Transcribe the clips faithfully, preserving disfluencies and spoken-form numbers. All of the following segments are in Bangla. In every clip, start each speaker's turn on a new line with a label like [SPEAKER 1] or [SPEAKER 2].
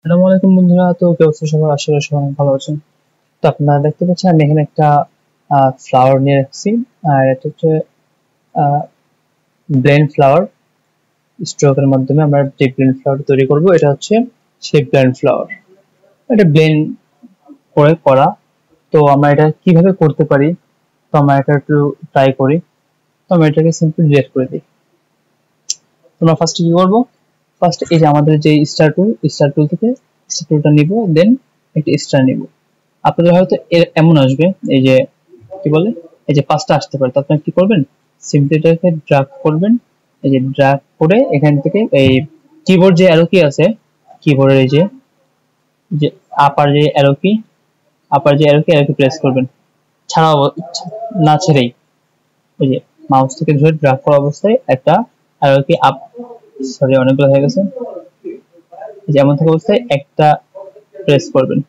[SPEAKER 1] আসসালামু আলাইকুম বন্ধুরা। তো কি অবস্থা সবার? আশা করি সবাই অনেক ভালো আছেন। তো আপনারা দেখতে পাচ্ছেন আমি এখানে একটা ফ্লাওয়ার নিয়ে রাখছি, আর এটা হচ্ছে ব্লেন্ড ফ্লাওয়ার। স্ট্রোকের মাধ্যমে আমরা যে ব্লেন্ড ফ্লাওয়ার তৈরি করব এটা হচ্ছে সেই ব্লেন্ড ফ্লাওয়ার। এটা ব্লেন্ড করে করা। তো আমরা এটা কিভাবে করতে পারি, তো আমরা এটা একটু ট্রাই করি। তো আমরা এটাকে সিম্পলি ডিলিট করে দিই। তোমরা ফার্স্টে কি করবো, ফার্স্ট এই যে আমাদের যে স্টার টুল, স্টার টুল থেকে স্টার টুলটা নিব, দেন একটা স্টার নিব। আপনাদের হয়তো এর- এমন আসবে, এই যে কি বলে, এই যে পাঁচটা আসতে পারে। তো আপনারা কি করবেন, সিম্পলি এটাকে ড্র্যাগ করবেন। এই যে ড্র্যাগ করে এখান থেকে এই কিবোর্ড যে অ্যারো কি আছে, কিবোর্ডের এই যে যে আপার যে অ্যারো কি, আপার যে অ্যারো কি অ্যারো কি প্রেস করবেন, ছাড়া অব- না ছেড়েই এই যে মাউস থেকে ধরে ড্র্যাগ করা অবস্থায় একটা অ্যারো কি আপ, সরি অনেকগুলো হয়ে গেছে, এই যে এমন থাকা অবস্থায় একটা প্রেস করবেন।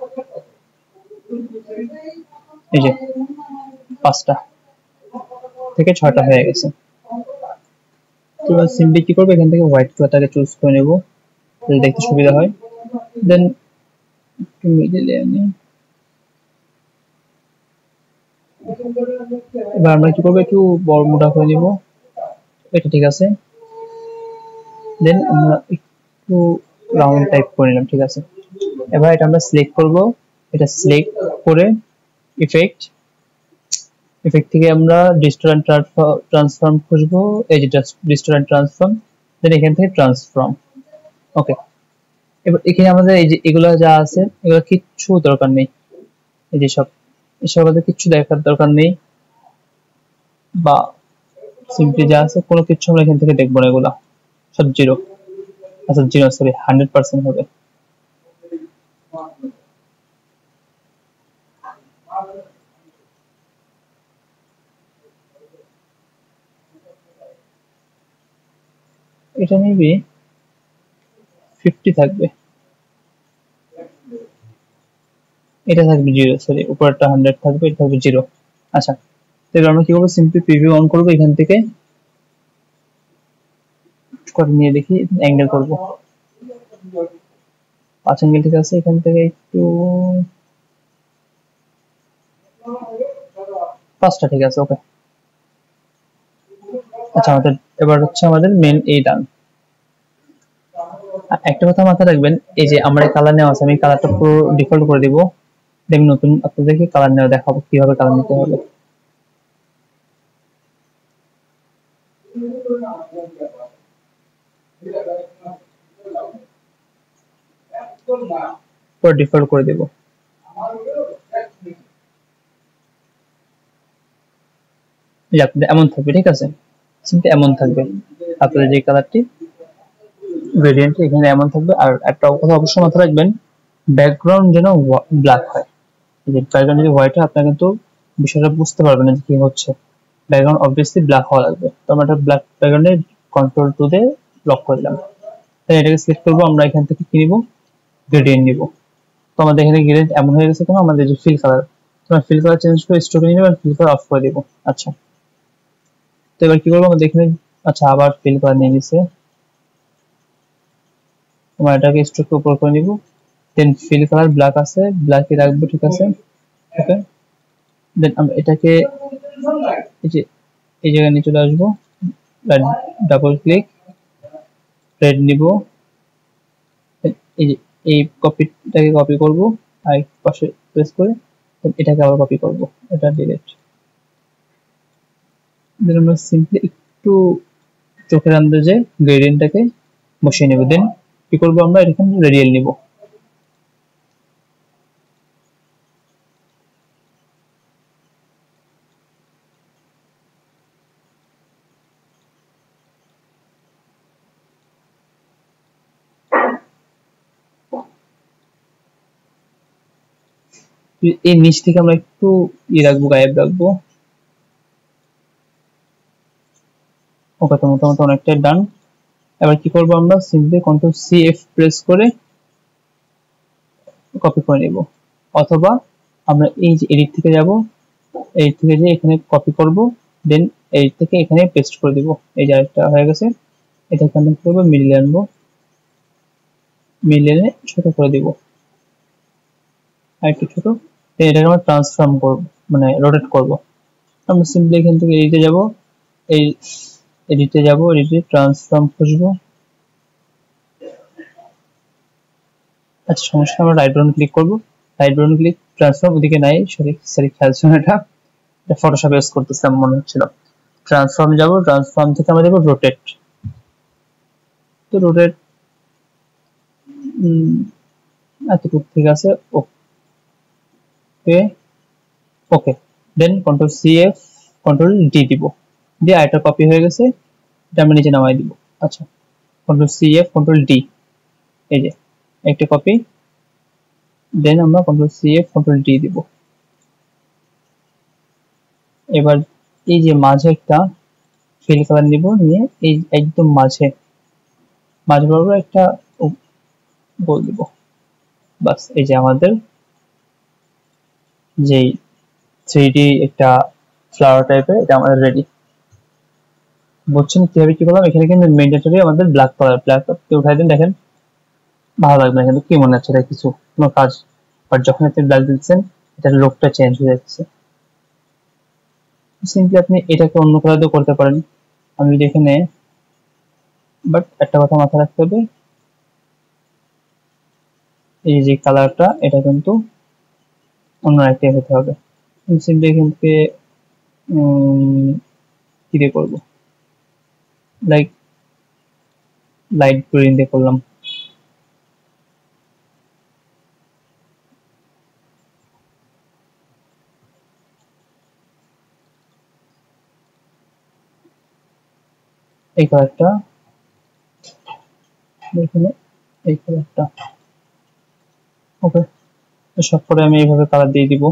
[SPEAKER 1] এই যে পাঁচটা থেকে ছয়টা হয়ে গেছে। তো এবার সিম্পলি কি করবো, এখান থেকে হোয়াইট কালারটাকে চুজ করে নেব, তাহলে দেখতে সুবিধা হয়। দেন মিডিলে আনি। এবার আমরা কি করবো, একটু বড় মোটা করে নিব, এটা ঠিক আছে। দেন আমরা একটু রাউন্ড টাইপ করে নিলাম, ঠিক আছে। এবার এটা আমরা সিলেক্ট করব, এটা সিলেক্ট করে ইফেক্ট, ইফেক্ট থেকে আমরা ডিস্টোরেন্ট ট্রান্সফর্ম খুঁজবো, এই যে ডিস্টোরেন্ট ট্রান্সফর্ম, দেন এখান থেকে ট্রান্সফর্ম। ওকে, এবার এখানে আমাদের এই যে এগুলো যা আছে এগুলো কিচ্ছু দরকার নেই, এই যে সব এসব আমাদের কিচ্ছু দেখার দরকার নেই, বা সিম্পলি যা আছে কোনো কিছু আমরা এখান থেকে দেখবো না, এগুলা সব জিরো। আচ্ছা জিরো সরি হান্ড্রেড পার্সেন্ট হবে। এটা মেবি ফিফটি থাকবে, এটা থাকবে জিরো, সরি উপরটা হান্ড্রেড থাকবে, এটা থাকবে জিরো। আচ্ছা, তাহলে আমরা কি করবো, সিম্পলি প্রিভিউ অন করবো, এখান থেকে করে নিয়ে দেখি অ্যাঙ্গেল করবো, পাঁচ অ্যাঙ্গেল ঠিক আছে। এখান থেকে একটু পাঁচটা ঠিক আছে, ওকে। আচ্ছা আমাদের এবার হচ্ছে আমাদের মেন এই ডান। একটা কথা মাথায় রাখবেন, এই যে আমার কালার নেওয়া আছে, আমি কালারটা পুরো ডিফল্ট করে দিব, দেন নতুন আপনাদেরকে কালার নেওয়া দেখাবো কিভাবে কালার নিতে হবে। পুরো ডিফল্ট করে দেব। এমন থাকবে, ঠিক আছে, সিম্পলি এমন থাকবে আপনাদের যে কালারটি গ্রেডিয়েন্ট এখানে এমন থাকবে। আর একটা কথা অবশ্যই মাথায় রাখবেন, ব্যাকগ্রাউন্ড যেন ব্ল্যাক হয়। যে ব্যাকগ্রাউন্ড যদি হোয়াইট হয় আপনারা কিন্তু বিষয়টা বুঝতে পারবেন না যে কি হচ্ছে। ব্যাকগ্রাউন্ড অবভিয়াসলি ব্ল্যাক হওয়া লাগবে। তো আমরা একটা ব্ল্যাক ব্যাকগ্রাউন্ডে কন্ট্রোল টু দিয়ে লক করে দিলাম। তাই এটাকে সিলেক্ট করবো, আমরা এখান থেকে কি নিব, গ্রেডিয়েন্ট নিব। তো আমাদের এখানে গ্রেডিয়েন্ট এমন হয়ে গেছে কেন, আমাদের যে ফিল কালার, তোমার ফিল কালার চেঞ্জ করে স্ট্রোকে নিয়ে নেবো, ফিল কালার অফ করে দিব। আচ্ছা, তো এবার কি করবো আমাদের এখানে, আচ্ছা আবার ফিল কালার নিয়ে নিছে, তোমার এটাকে স্ট্রোকের উপর করে নিব, দেন ফিল কালার ব্ল্যাক আছে, ব্ল্যাকই রাখবো, ঠিক আছে। ওকে, দেন আমরা এটাকে এই যে এই জায়গায় নিয়ে চলে আসবো, ডাবল ক্লিক, রেড নিব, এই যে এই কপিটাকে কপি করব, আর পাশে প্রেস করে এটাকে আবার কপি করব, এটা ডিলিট। দেন আমরা সিম্পলি একটু চোখের আন্দাজে গ্রেডিয়েন্টটাকে বসিয়ে নেব। দেন কি করব, আমরা এখানে রেডিয়াল নিব। এই নিচ থেকে আমরা একটু ই রাখবো, গায়েব রাখবো। ওকে, তো মোটামুটি অনেকটাই ডান। এবার কি করব, আমরা simply control C F press করে কপি করে নিব, অথবা আমরা এই যে এডিট থেকে যাব, এই থেকে যে এখানে কপি করব, দেন এই থেকে এখানে পেস্ট করে দিব। এই যে আরেকটা হয়ে গেছে, এটাকে আমরা কি করবো, মিডিলে আনবো, মিলিয়ে ছোট করে দিব, আর একটু ছোট। এটাকে আমরা ট্রান্সফর্ম করব, মানে রোটেট করব। আমরা সিম্পলি এখান থেকে এডিটে যাব, এই এডিটে যাব, এডিটে ট্রান্সফর্ম খুঁজবো। আচ্ছা সমস্যা, আমরা রাইট বাটন ক্লিক করব, রাইট বাটন ক্লিক, ট্রান্সফর্ম ওদিকে নাই, সরি সরি খেয়াল ছিল না, এটা এটা ফটোশপ ইউজ করতেছিলাম মনে হচ্ছিল। ট্রান্সফর্ম যাব, ট্রান্সফর্ম থেকে আমরা দেব রোটেট। তো রোটেট এতটুকু ঠিক আছে, okay okay. Then control C F control D দিব, দিয়ে আইটা কপি হয়ে গেছে, এটা আমরা নিচে নামাই দিব। আচ্ছা control C F control D, এই যে একটা কপি, দেন আমরা control C F control D দিব। এবার এই যে মাঝে একটা ফিল কালার নিব, নিয়ে এই একদম মাঝে মাঝে বরাবর একটা গোল দিব। বাস এই যে আমাদের যে থ্রি ডি একটা ফ্লাওয়ার টাইপের, এটা আমাদের রেডি। বুঝছেন কিভাবে কি করলাম? এখানে কিন্তু ম্যান্ডেটরি আমাদের ব্ল্যাক কালার, ব্ল্যাক উঠাই দেন, দেখেন ভালো লাগবে না কিন্তু, কি মনে হচ্ছে এটা কিছু কোনো কাজ, বাট যখন আপনি ব্ল্যাক দিচ্ছেন এটার লুকটা চেঞ্জ হয়ে যাচ্ছে। সিম্পলি আপনি এটাকে অন্য কালার দিয়ে করতে পারেন। আমি যদি এখানে, বাট একটা কথা মাথায় রাখতে হবে, এই যে কালারটা এটা কিন্তু অন্য একটা হতে হবে। আমি সিম্পলি এখান থেকে কি দিয়ে করবো, লাইক লাইট গ্রিন দিয়ে করলাম। এই কালারটা এখানে, এই কালারটা ওকে। তো সব করে আমি এইভাবে কালার দিয়ে দিব।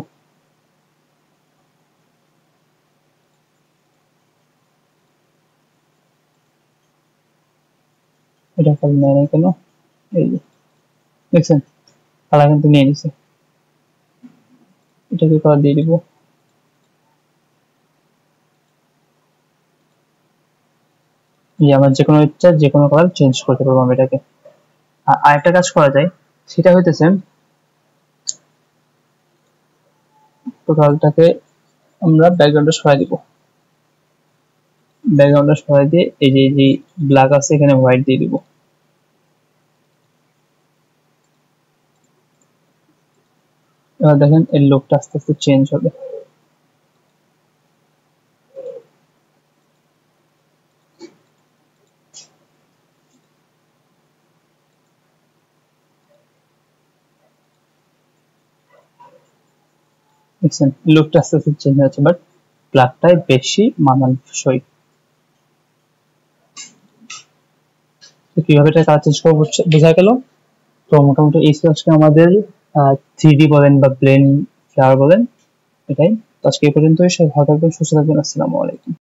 [SPEAKER 1] এটা কালার নেয় না কেন? এই যে দেখছেন কালার কিন্তু নিয়ে নিছে, এটাকে কালার দিয়ে দিব। আমার যে কোনো ইচ্ছা যে কোনো কালার চেঞ্জ করতে পারবো আমি এটাকে। আর আরেকটা কাজ করা যায়, সেটা হইতেছে টোটালটাকে আমরা ব্যাকগ্রাউন্ডে সরাই দিব, ব্যাকগ্রাউন্ডে সরাই দিয়ে এই যে যে ব্ল্যাক আছে এখানে হোয়াইট দিয়ে দিব। এবার দেখেন এর লুকটা আস্তে আস্তে চেঞ্জ হবে। দেখছেন লুকটা আস্তে আস্তে চেঞ্জ হচ্ছে, বাট ব্ল্যাকটাই বেশি মানানসই। তো কিভাবে এটা কালার চেঞ্জ করবো বোঝা গেল। তো মোটামুটি এই ছিল আজকে আমাদের থ্রি ডি বলেন বা ব্লেন্ড ফ্লাওয়ার বলেন, এটাই। তো আজকে এই পর্যন্তই, সবাই ভালো থাকবেন, সুস্থ থাকবেন, আসসালামু আলাইকুম।